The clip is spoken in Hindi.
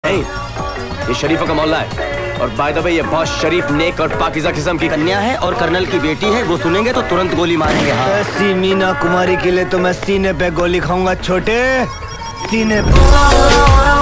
नहीं, ये शरीफों का मोहल्ला है और बाय द वे ये बहुत शरीफ, नेक और पाकीज़ा किस्म की कन्या है और कर्नल की बेटी है। वो सुनेंगे तो तुरंत गोली मारेंगे। हाँ। ऐसी मीना कुमारी के लिए तो मैं सीने पे गोली खाऊंगा छोटे, सीने पे।